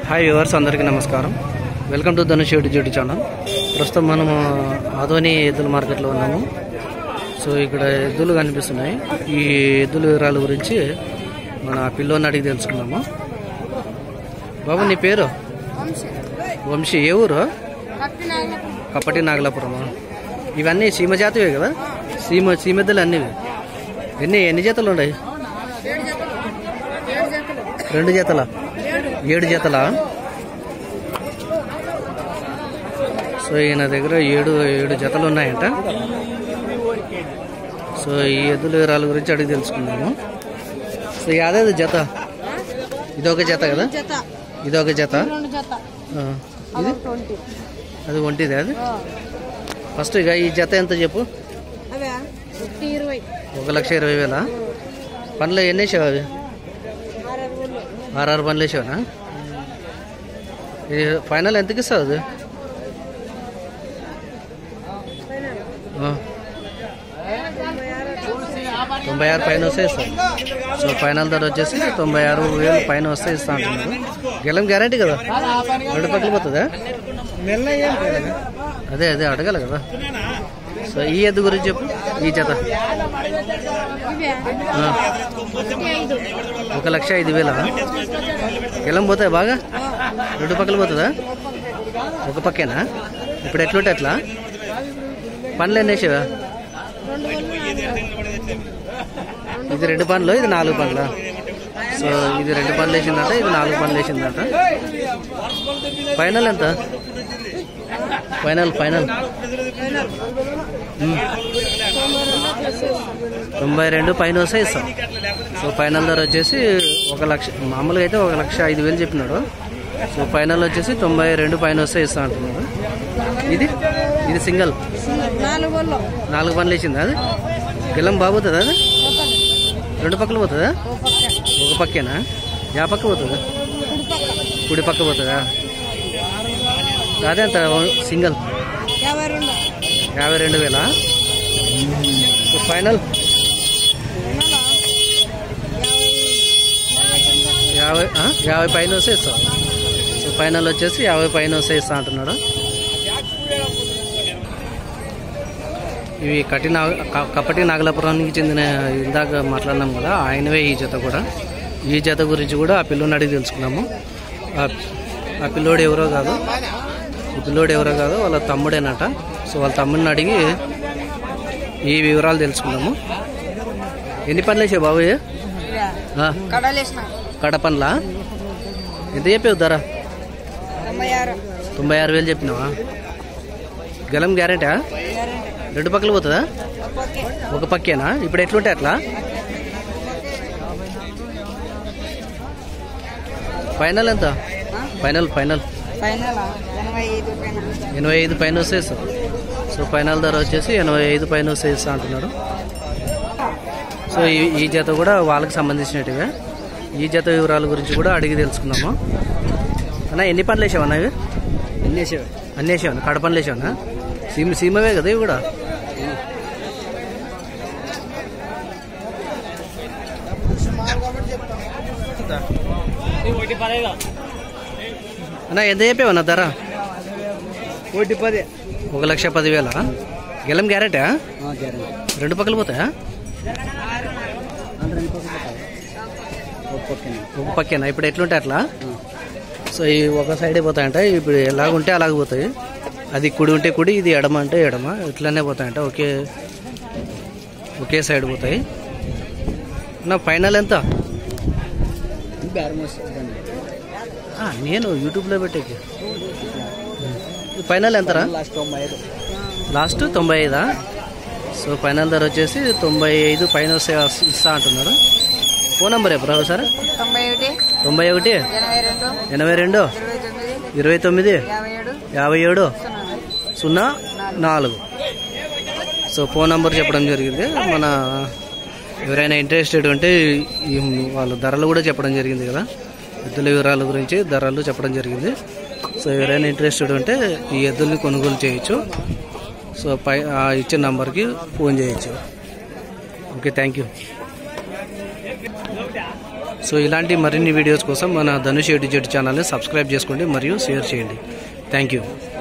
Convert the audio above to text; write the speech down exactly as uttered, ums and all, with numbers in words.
Hi viewers, అందరికీ నమస్కారం. Welcome to Dhanush YouTube channel. ప్రస్తుతం మనము ఆదోని ఎద్దుల మార్కెట్లో ఉన్నాము. సో ఇక్కడ ఎద్దులు కనిపిస్తున్నాయి. ఈ ఎద్దుల వివరాల గురించి మన పిల్లోని అడిగి తెలుసుకున్నాము. బాబు, నీ పేరు? వంశీ. ఏ ఊరు? కప్పటి నాగలాపురమా? ఇవన్నీ సీమ జాతివే కదా? సీమ సీమెద్దులు అన్నీ ఎన్ని ఎన్ని జతలు ఉన్నాయి? రెండు జతల ఏడు జతల సో ఈయన దగ్గర ఏడు ఏడు జతలు ఉన్నాయంట. సో ఈ ఎద్దుల వివరాల గురించి అడిగి తెలుసుకున్నాము. సో అదేది జత? ఇదొక జత కదా? ఇదొక జత. ఇది అది ఒంటిది. అది ఫస్ట్ ఇక ఈ జత ఎంత చెప్పు? ఒక లక్ష ఇరవై వేల. పనులు ఎన్ని వేసావు? అవి ఆరు పనులు వేసావునా? ఇది ఫైనల్ ఎంతకి ఇస్తావు? అది తొంభై ఆరు పైన వస్తే ఇస్తాం. సో ఫైనల్ ధర వచ్చేసి తొంభై ఆరు వేలు పైన వస్తే ఇస్తా అంటున్నారు. గెలం గ్యారంటీ కదా? రెండు పక్కలు పోతుందా? అదే అదే అడగాలి కదా. సో ఈ ఎద్దు గురించి చెప్పు. ఈ జత ఒక లక్ష ఐదు వేల. గెలం పోతాయి బాగా? రెండు పక్కలు పోతుందా? ఒక పక్కేనా? ఇప్పుడు ఎట్లుంటే ఎట్లా? పనులు ఎన్ని వేసావా? ఇది రెండు పనులు, ఇది నాలుగు పనుల. సో ఇది రెండు పనులు వేసిందంట, ఇది నాలుగు పనులు వేసిందంట. ఫైనల్ ఎంత? ఫైనల్ ఫైనల్ తొంభై రెండు పైన వస్తే ఇస్తాం. సో ఫైనల్ ధర వచ్చేసి ఒక లక్ష, మామూలుగా అయితే ఒక లక్ష ఐదు వేలు చెప్పినాడు. సో ఫైనల్ వచ్చేసి తొంభై రెండు పైన వస్తే ఇస్తా అంటున్నాడు. ఇది ఇది సింగల్ నాలుగు పనులు వేసిందా? అది గెలం బాగుతుందా? అది రెండు పక్కలు పోతుందా? ఒక పక్కేనా? యా పక్క పోతుందా? కుడి పక్క పోతుందా? అదే అంత సింగల్ యాభై రెండు వేల. సో ఫైనల్ యాభై యాభై పైన వస్తే ఇస్తాం. సో ఫైనల్ వచ్చేసి యాభై పైన వస్తే ఇస్తా అంటున్నాడు. ఇవి కటి నాగ కప్పటి నాగలాపురానికి చెందిన, ఇందాక మాట్లాడినాం కదా, ఆయనవే ఈ జత కూడా. ఈ జత గురించి కూడా ఆ పిల్లోని అడిగి తెలుసుకున్నాము. ఆ పిల్లోడు ఎవరో కాదు, ఈ పిల్లోడు ఎవరో కాదు వాళ్ళ తమ్ముడేనట. సో వాళ్ళ తమ్ముడిని అడిగి ఈ వివరాలు తెలుసుకున్నాము. ఎన్ని పనులు వేసావు బాబు? కడ పనులా? ఎంత చెప్పావు ధర? తొంభై ఆరు వేలు చెప్పినావా? గెలం గ్యారెంటీ? రెండు పక్కలు పోతుందా? ఒక పక్కేనా? ఇప్పుడు ఎట్లుంటే అట్లా? ఫైనల్ ఎంత? ఫైనల్ ఫైనల్ ఎనభై ఐదు పైన వస్తే ఇస్తాం. సో ఫైనల్ ధర వచ్చేసి ఎనభై ఐదు పైన వస్తే ఇస్తా అంటున్నారు. సో ఈ ఈ జత కూడా వాళ్ళకి సంబంధించినట్టుగా. ఈ జత వివరాల గురించి కూడా అడిగి తెలుసుకున్నాము. అన్న, ఎన్ని పనులు వేసావన్నా? ఇవి అన్ని వేసావు? అన్ని వేసావన్నా? కడ పనులు వేసావన్నా? సీమ సీమవే కదా ఇవి కూడా? అన్న, ఎంత చెప్పావన్నా ధర? ఒకటి పది. ఒక లక్ష పదివేల. గెలం గ్యారెంటీ? రెండు పక్కలు పోతాయా? ఒక పక్కేనా? ఇప్పుడు ఎట్లుంటే అట్లా? సో ఈ ఒక సైడే పోతాయంట. ఇప్పుడు ఎలాగుంటే అలాగ పోతాయి. అది కుడి ఉంటే కుడి, ఇది ఎడమ అంటే ఎడమ, ఇట్లానే పోతాయంట. ఒకే ఒకే సైడ్ పోతాయి. నా ఫైనల్ ఎంత? నేను యూట్యూబ్లో పెట్టేకి. ఫైనల్ ఎంతరా? లాస్ట్ తొంభై ఐదా? సో ఫైనల్ ధర వచ్చేసి తొంభై ఐదు పైన వస్తే ఇస్తా అంటున్నారు. ఫోన్ నెంబర్ ఎప్పుడు సార్? తొంభై ఒకటి ఎనభై రెండు ఇరవై తొమ్మిది యాభై ఏడు సున్నా నాలుగు. సో ఫోన్ నెంబర్ చెప్పడం జరిగింది. మన ఎవరైనా ఇంట్రెస్టెడ్ ఉంటే వాళ్ళు ధరలు కూడా చెప్పడం జరిగింది కదా, ఎద్దుల వివరాల గురించి ధరలు చెప్పడం జరిగింది. సో ఎవరైనా ఇంట్రెస్టెడ్ ఉంటే ఈ ఎద్దుల్ని కొనుగోలు చేయొచ్చు. సో పై ఇచ్చిన నంబర్కి ఫోన్ చేయొచ్చు. Okay, thank you. సో ఇలాంటి మరిన్ని వీడియోస్ కోసం మన ధనుష్ ఏ టు జెడ్ ఛానల్ని సబ్స్క్రైబ్ చేసుకోండి మరియు షేర్ చేయండి. Thank you.